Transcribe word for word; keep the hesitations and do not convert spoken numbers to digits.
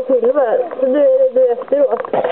och filmar. Så nu är det du efteråt.